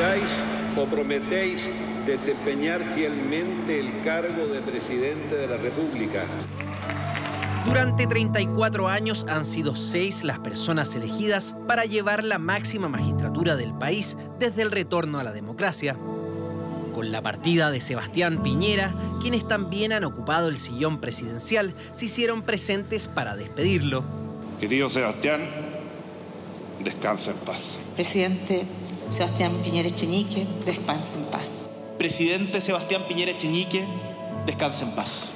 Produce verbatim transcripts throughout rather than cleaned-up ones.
¿Juráis o prometéis desempeñar fielmente el cargo de presidente de la República? Durante treinta y cuatro años han sido seis las personas elegidas para llevar la máxima magistratura del país desde el retorno a la democracia. Con la partida de Sebastián Piñera, quienes también han ocupado el sillón presidencial se hicieron presentes para despedirlo. Querido Sebastián, descansa en paz. Presidente Sebastián Piñera Echenique, descansa en paz. Presidente Sebastián Piñera Echenique, descansa en paz.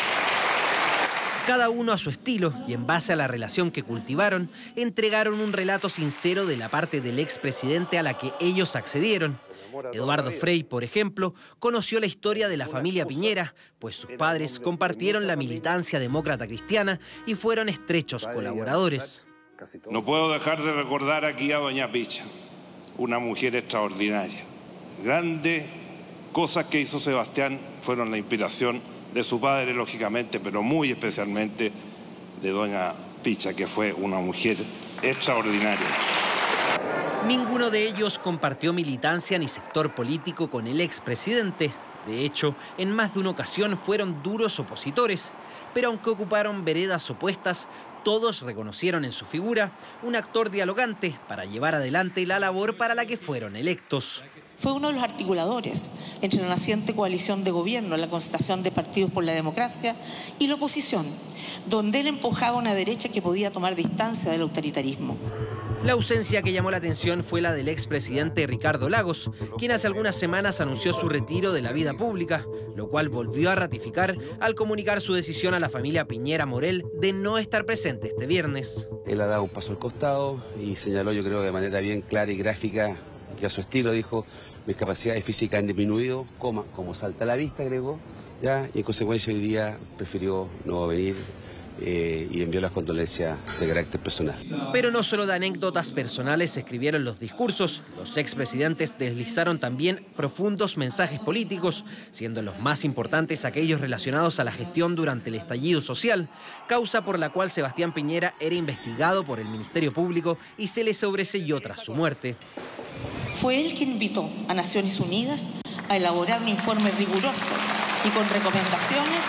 Cada uno a su estilo y en base a la relación que cultivaron, entregaron un relato sincero de la parte del expresidente a la que ellos accedieron. Eduardo Frei, por ejemplo, conoció la historia de la familia Piñera, pues sus padres compartieron la militancia demócrata cristiana y fueron estrechos colaboradores. No puedo dejar de recordar aquí a doña Picha, una mujer extraordinaria. Grandes cosas que hizo Sebastián fueron la inspiración de su padre, lógicamente, pero muy especialmente de doña Picha, que fue una mujer extraordinaria. Ninguno de ellos compartió militancia ni sector político con el expresidente. De hecho, en más de una ocasión fueron duros opositores, pero aunque ocuparon veredas opuestas, todos reconocieron en su figura un actor dialogante para llevar adelante la labor para la que fueron electos. Fue uno de los articuladores entre la naciente coalición de gobierno, la concertación de partidos por la democracia y la oposición, donde él empujaba una derecha que podía tomar distancia del autoritarismo. La ausencia que llamó la atención fue la del expresidente Ricardo Lagos, quien hace algunas semanas anunció su retiro de la vida pública, lo cual volvió a ratificar al comunicar su decisión a la familia Piñera Morel de no estar presente este viernes. Él ha dado un paso al costado y señaló, yo creo, de manera bien clara y gráfica, que a su estilo dijo: mis capacidades físicas han disminuido, coma, como salta a la vista, agregó, ya, y en consecuencia hoy día prefirió no venir. Eh, y envió las condolencias de carácter personal. Pero no solo de anécdotas personales se escribieron los discursos, los expresidentes deslizaron también profundos mensajes políticos, siendo los más importantes aquellos relacionados a la gestión durante el estallido social, causa por la cual Sebastián Piñera era investigado por el Ministerio Público y se le sobreseyó tras su muerte. Fue él quien invitó a Naciones Unidas a elaborar un informe riguroso y con recomendaciones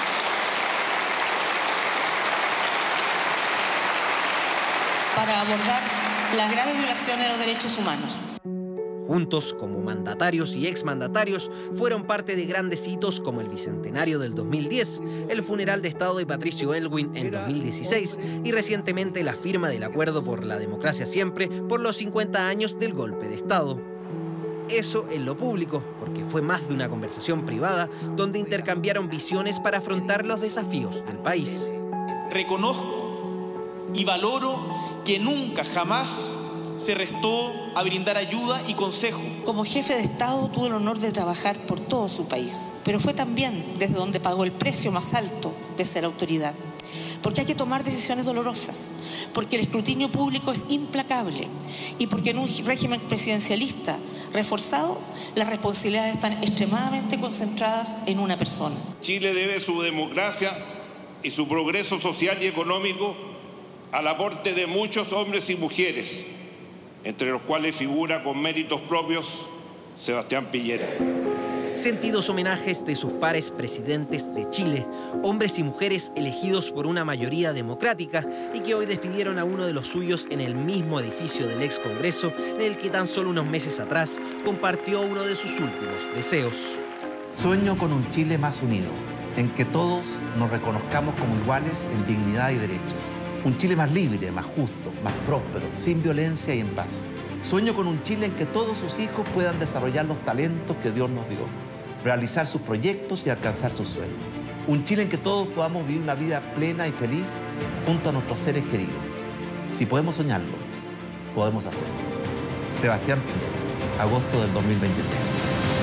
para abordar las graves violaciones de los derechos humanos. Juntos, como mandatarios y exmandatarios, fueron parte de grandes hitos como el Bicentenario del dos mil diez, el funeral de Estado de Patricio Aylwin en dos mil dieciséis y recientemente la firma del Acuerdo por la Democracia Siempre por los cincuenta años del golpe de Estado. Eso en lo público, porque fue más de una conversación privada donde intercambiaron visiones para afrontar los desafíos del país. Reconozco y valoro que nunca, jamás se restó a brindar ayuda y consejo. Como jefe de Estado tuve el honor de trabajar por todo su país, pero fue también desde donde pagó el precio más alto de ser autoridad. Porque hay que tomar decisiones dolorosas, porque el escrutinio público es implacable y porque en un régimen presidencialista reforzado las responsabilidades están extremadamente concentradas en una persona. Chile debe su democracia y su progreso social y económico al aporte de muchos hombres y mujeres, entre los cuales figura con méritos propios Sebastián Piñera. Sentidos homenajes de sus pares presidentes de Chile, hombres y mujeres elegidos por una mayoría democrática y que hoy despidieron a uno de los suyos en el mismo edificio del ex Congreso en el que tan solo unos meses atrás compartió uno de sus últimos deseos. Sueño con un Chile más unido, en que todos nos reconozcamos como iguales en dignidad y derechos. Un Chile más libre, más justo, más próspero, sin violencia y en paz. Sueño con un Chile en que todos sus hijos puedan desarrollar los talentos que Dios nos dio, realizar sus proyectos y alcanzar sus sueños. Un Chile en que todos podamos vivir una vida plena y feliz junto a nuestros seres queridos. Si podemos soñarlo, podemos hacerlo. Sebastián Piñera, agosto del dos mil veintitrés.